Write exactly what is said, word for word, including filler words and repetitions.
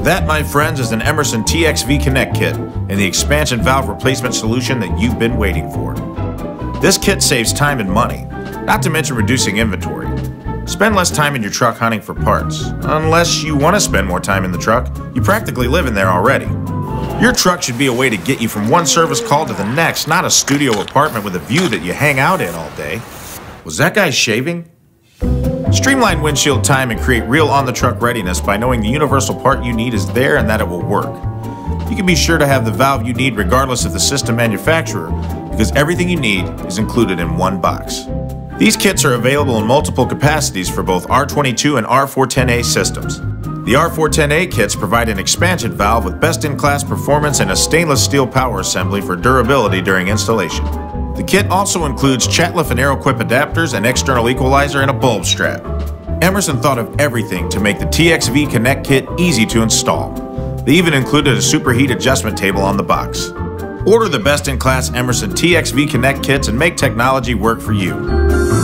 That, my friends, is an Emerson T X V Connect Kit and the expansion valve replacement solution that you've been waiting for. This kit saves time and money, not to mention reducing inventory. Spend less time in your truck hunting for parts. Unless you want to spend more time in the truck, you practically live in there already. Your truck should be a way to get you from one service call to the next, not a studio apartment with a view that you hang out in all day. Was that guy shaving? Streamline windshield time and create real on-the-truck readiness by knowing the universal part you need is there and that it will work. You can be sure to have the valve you need regardless of the system manufacturer, because everything you need is included in one box. These kits are available in multiple capacities for both R twenty-two and R four ten A systems. The R four ten A kits provide an expansion valve with best-in-class performance and a stainless steel power assembly for durability during installation. The kit also includes Chatliff and Aeroquip adapters, an external equalizer, and a bulb strap. Emerson thought of everything to make the T X V Connect Kit easy to install. They even included a superheat adjustment table on the box. Order the best-in-class Emerson T X V Connect Kits and make technology work for you.